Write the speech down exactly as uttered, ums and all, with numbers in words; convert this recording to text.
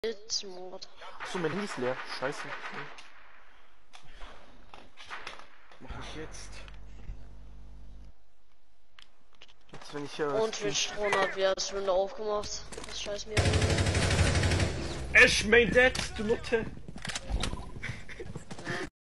Selbstmord. Achso, mein Handy ist leer. Scheiße. Mach ich jetzt. Jetzt wenn ich ja. Und Twitch hundert, wer hat Runde aufgemacht? Das scheiß mir. Ash, mein Dad, du Nutte.